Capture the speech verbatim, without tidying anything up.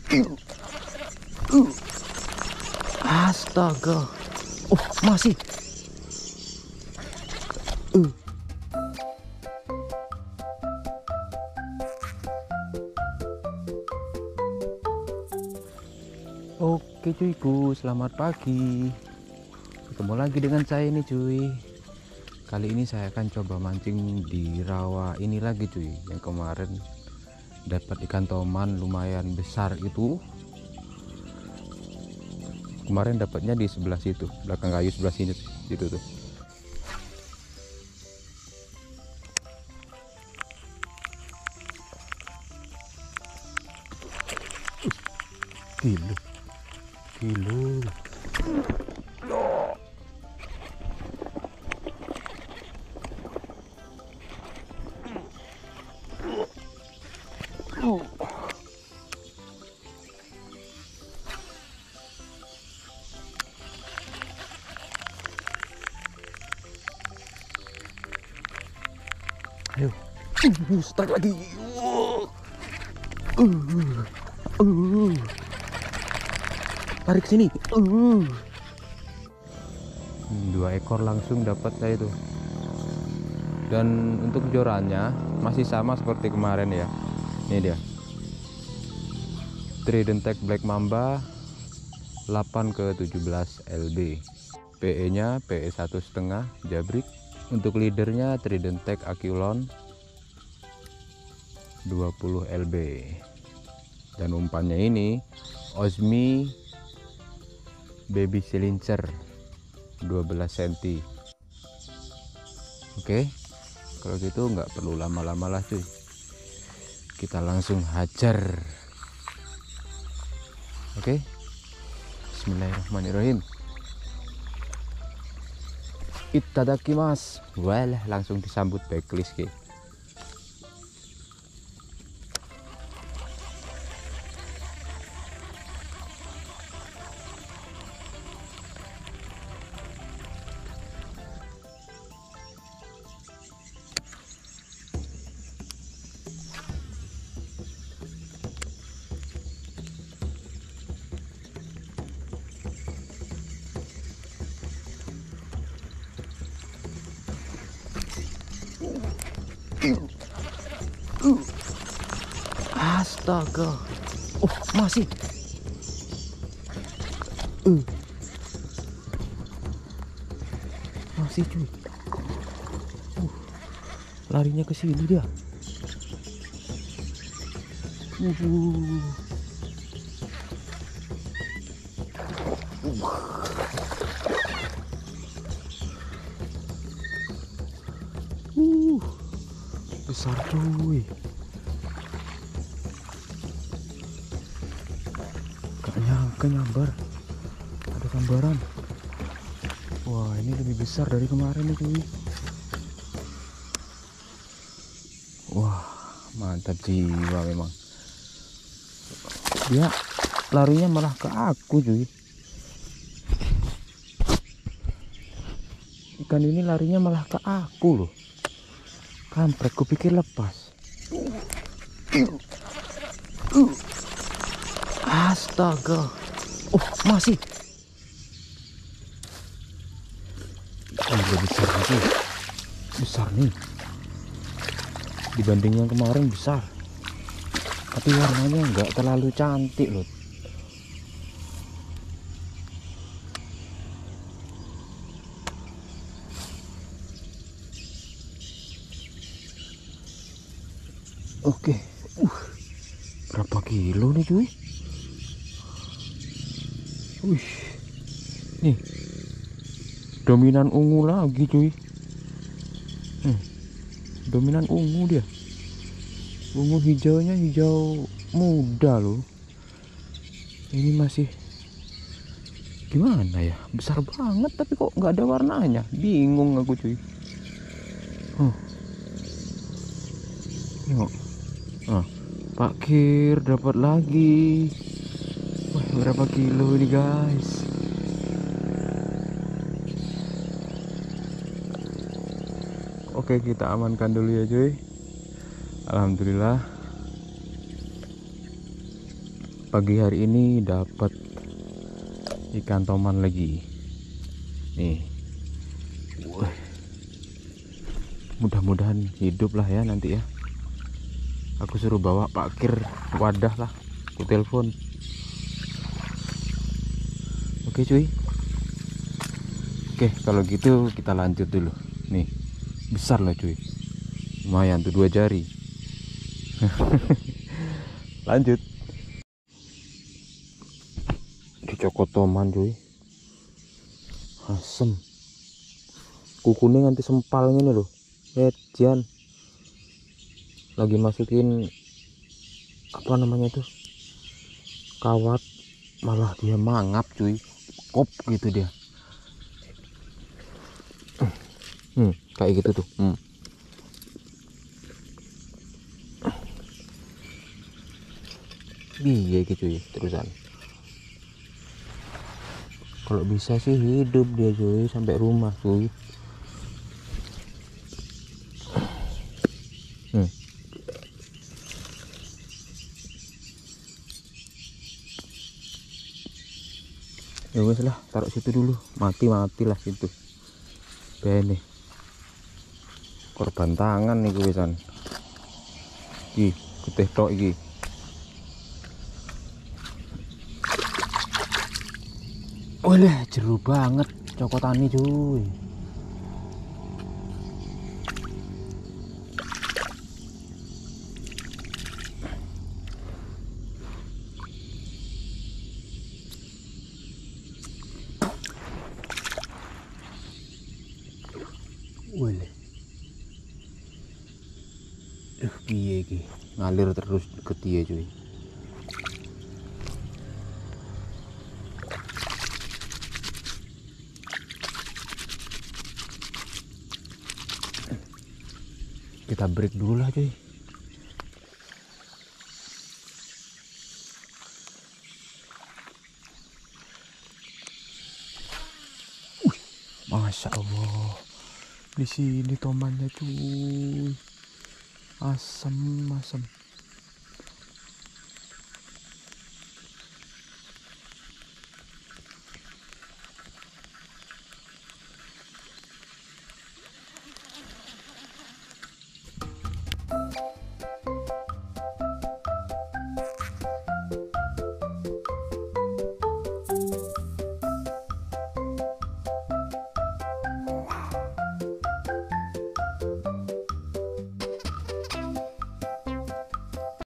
Astaga. Oh, masih. Uh. Oke cuiku, selamat pagi. Ketemu lagi dengan saya ini cuy. Kali ini saya akan coba mancing di rawa ini lagi cuy. Yang kemarin dapat ikan toman lumayan besar itu. Kemarin dapatnya di sebelah situ, belakang kayu sebelah sini situ tuh. Kilo, kilo. Oh. Ayo, uh, start lagi. Uh, uh, uh. Tarik sini. Uh. Dua ekor langsung dapat saya itu. Dan untuk jorannya masih sama seperti kemarin ya. Ini dia. Trident Tech Black Mamba delapan ke tujuh belas L B. P E-nya P E satu setengah jabrik. Untuk leadernya Trident Tech Aquilon dua puluh L B. Dan umpannya ini Osmi Baby Silencer dua belas sentimeter. Oke, kalau gitu nggak perlu lama-lama lah cuy, kita langsung hajar. Oke, bismillahirrahmanirrahim. Itadakimasu. Walah, langsung disambut backlist ke. Astaga. Oh, masih. Uh. Masih cuy. Uh. Larinya ke sini dia. Uh. Uh. Besar cuy. Gak nyangka nyambar, ada sambaran. Wah, ini lebih besar dari kemarin nih cuy. Wah, mantap jiwa memang. Dia larinya malah ke aku cuy. Ikan ini larinya malah ke aku loh. Kampret, kupikir lepas. Astaga. Oh, masih. Oh, udah besar lagi. Besar nih. Dibanding yang kemarin besar. Tapi warnanya nggak terlalu cantik loh. Oke. Uh. Berapa kilo nih cuy? Wih, nih dominan ungu lagi cuy. Hmm, dominan ungu dia. Ungu hijaunya hijau muda loh. Ini masih gimana ya? Besar banget tapi kok nggak ada warnanya. Bingung aku cuy. Huh. Tengok. Ah, Pak Kir dapat lagi. Wah, berapa kilo ini guys? Oke, kita amankan dulu ya cuy. Alhamdulillah Pagi hari ini dapat ikan toman lagi nih. Wah, mudah-mudahan hidup lah ya nanti ya. Aku suruh bawa parkir wadah lah, aku telepon. Oke cuy, oke kalau gitu kita lanjut dulu nih. Besar loh cuy, lumayan tuh, dua jari. Lanjut. Dicokot toman cuy, asem. Kukunya nanti sempal ini loh. Eh Jan, lagi masukin apa namanya tuh, kawat, malah dia mangap cuy, kop gitu dia. Hmm, kayak gitu tuh. Hmm. Iya gitu cuy, terusan. Kalau bisa sih hidup dia cuy sampai rumah cuy. Hmm. Ya wes lah, taruh situ dulu, mati matilah situ. Bene korban tangan nih kuwisan. Iki getih tok iki. Oleh jeru banget cokotane cuy. Oleh. Duh piye iki? Ngalir terus ke dia cuy. Kita break dulu lah cuy. Wih, masya Allah, di sini tomannya cuy, asem asem.